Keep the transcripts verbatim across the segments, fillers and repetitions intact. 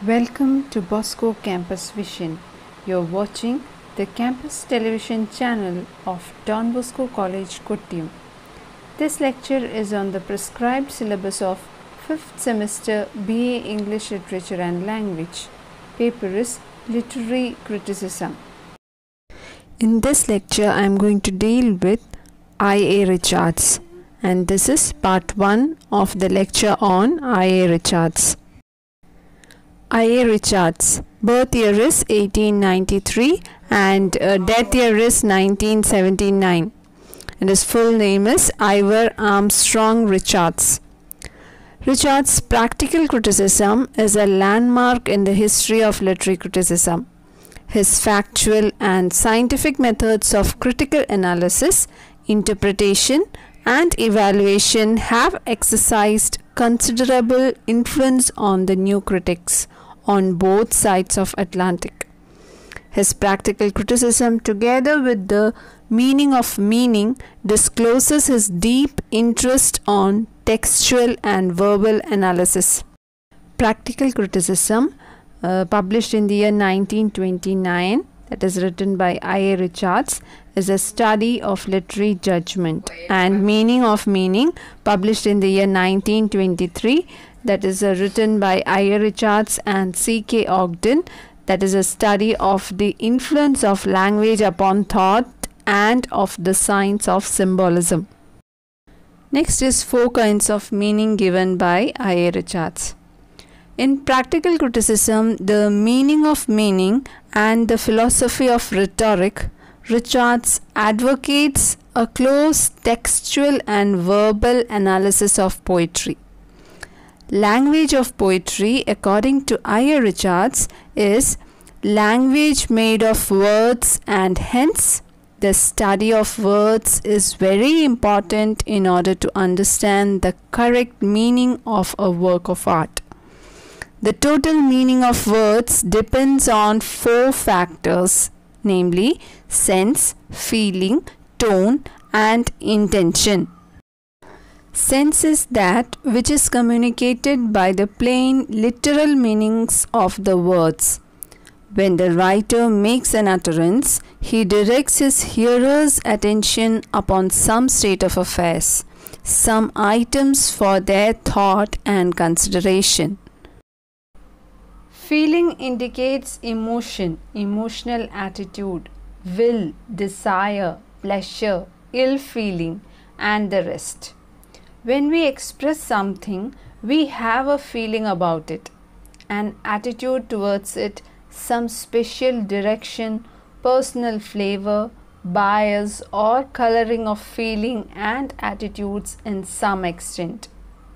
Welcome to Bosco Campus Vision. You're watching the campus television channel of Don Bosco College, Kottayam. This lecture is on the prescribed syllabus of fifth semester B A English Literature and Language. Paper is Literary Criticism. In this lecture, I am going to deal with I A Richards, and this is part one of the lecture on I A Richards. I A Richards, birth year is eighteen ninety-three and uh, death year is nineteen seventy-nine, and his full name is Ivor Armstrong Richards. Richards' practical criticism is a landmark in the history of literary criticism. His factual and scientific methods of critical analysis, interpretation, and evaluation have exercised considerable influence on the new critics on both sides of Atlantic. His practical criticism, together with the meaning of meaning, discloses his deep interest on textual and verbal analysis. Practical criticism, uh, published in the year nineteen twenty-nine, that is written by I A Richards, is a study of literary judgment, and meaning of meaning, published in the year nineteen twenty-three, that is uh, written by I A Richards and C K Ogden, that is a study of the influence of language upon thought and of the science of symbolism. Next is four kinds of meaning given by I A Richards. In practical criticism, the meaning of meaning and the philosophy of rhetoric, Richards advocates a close textual and verbal analysis of poetry. Language of poetry, according to I A Richards, is language made of words, and hence the study of words is very important in order to understand the correct meaning of a work of art. The total meaning of words depends on four factors, namely sense, feeling, tone, and intention. Sense is that which is communicated by the plain literal meanings of the words. When the writer makes an utterance, he directs his hearer's attention upon some state of affairs, some items for their thought and consideration. Feeling indicates emotion, emotional attitude, will, desire, pleasure, ill feeling, and the rest. When we express something, we have a feeling about it, an attitude towards it, some special direction, personal flavor, bias, or coloring of feeling and attitudes in some extent.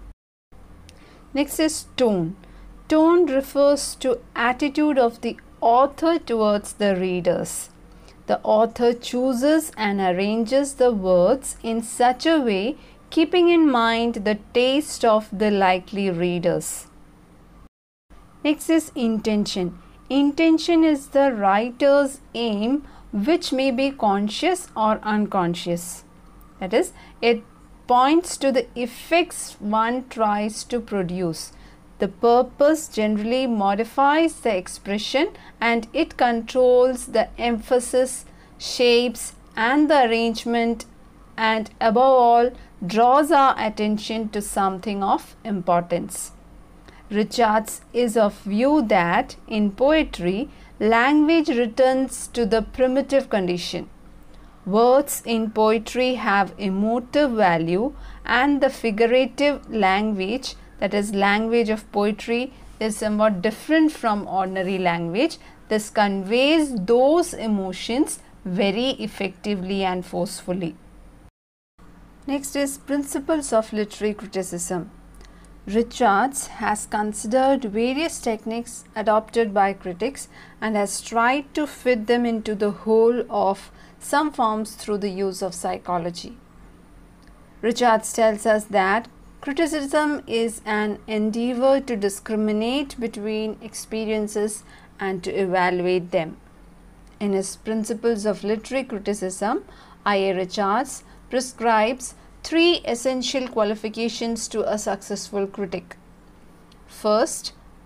Next is tone. Tone refers to attitude of the author towards the readers. The author chooses and arranges the words in such a way keeping in mind the taste of the likely readers. Next is intention. Intention is the writer's aim, which may be conscious or unconscious. That is, it points to the effects one tries to produce. The purpose generally modifies the expression, and it controls the emphasis, shapes, and the arrangement, and above all, draws our attention to something of importance. Richards is of view that in poetry, language returns to the primitive condition. Words in poetry have emotive value, and the figurative language, that is language of poetry, is somewhat different from ordinary language. This conveys those emotions very effectively and forcefully. Next is principles of literary criticism. Richards has considered various techniques adopted by critics and has tried to fit them into the whole of some forms through the use of psychology. Richards tells us that criticism is an endeavor to discriminate between experiences and to evaluate them. In his Principles of Literary Criticism, I A Richards prescribes three essential qualifications to a successful critic. First,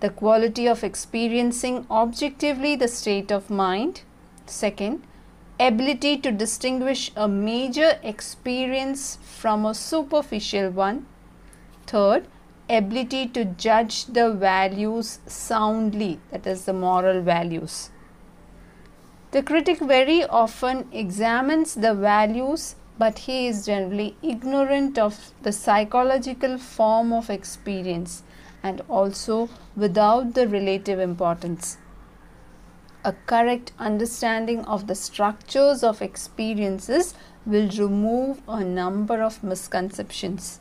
the quality of experiencing objectively the state of mind. Second, ability to distinguish a major experience from a superficial one. Third, ability to judge the values soundly, that is the moral values. The critic very often examines the values, but he is generally ignorant of the psychological form of experience and also without the relative importance. A correct understanding of the structures of experiences will remove a number of misconceptions.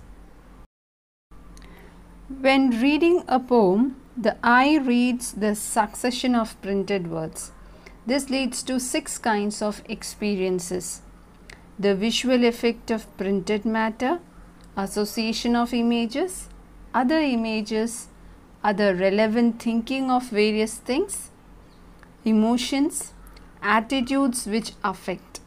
When reading a poem, the eye reads the succession of printed words. This leads to six kinds of experiences: the visual effect of printed matter, association of images, other images, other relevant thinking of various things, emotions, attitudes which affect.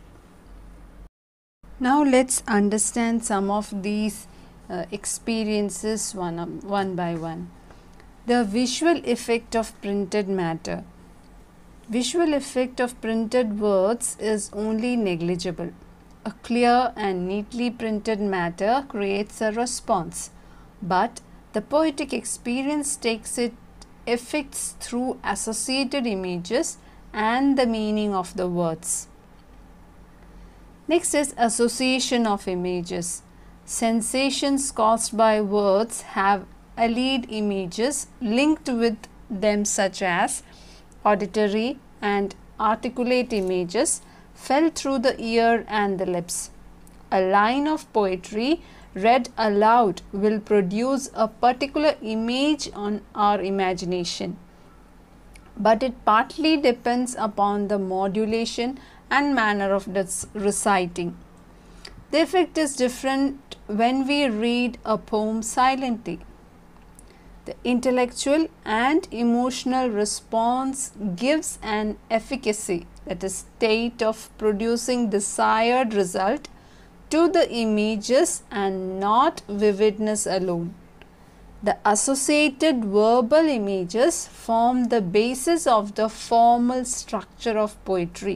Now let's understand some of these uh, experiences one, um, one by one. The visual effect of printed matter. Visual effect of printed words is only negligible. A clear and neatly printed matter creates a response, but the poetic experience takes its effects through associated images and the meaning of the words. Next is association of images. Sensations caused by words have allied images linked with them, such as auditory and articulate images felt through the ear and the lips. A line of poetry read aloud will produce a particular image on our imagination, but it partly depends upon the modulation and manner of this reciting. The effect is different when we read a poem silently. The intellectual and emotional response gives an efficacy, that is state of producing desired result, to the images and not vividness alone. The associated verbal images form the basis of the formal structure of poetry.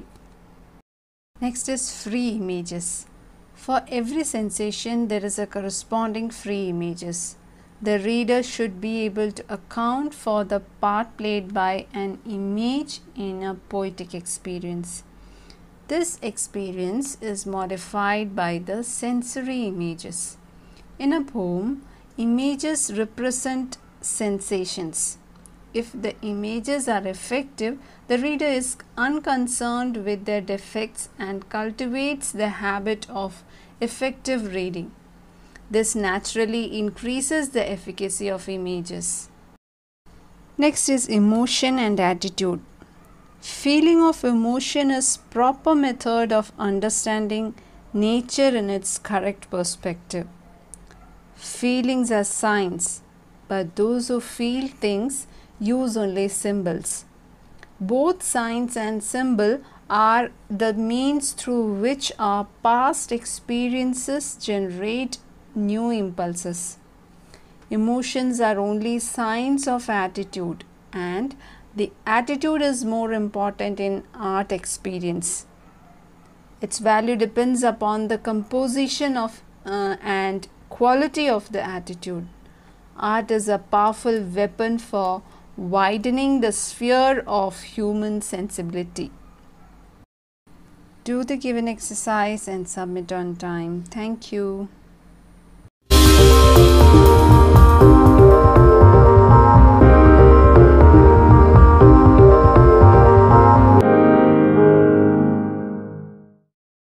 Next is free images. For every sensation there is a corresponding free images. The reader should be able to account for the part played by an image in a poetic experience. This experience is modified by the sensory images. In a poem, images represent sensations. If the images are effective, the reader is unconcerned with their defects and cultivates the habit of effective reading. This naturally increases the efficacy of images. Next is emotion and attitude. Feeling of emotion is proper method of understanding nature in its correct perspective. Feelings are signs, but those who feel things use only symbols. Both signs and symbol are the means through which our past experiences generate new impulses. Emotions are only signs of attitude, and the attitude is more important in art experience. Its value depends upon the composition of uh, and quality of the attitude. Art is a powerful weapon for widening the sphere of human sensibility. Do the given exercise and submit on time. Thank you.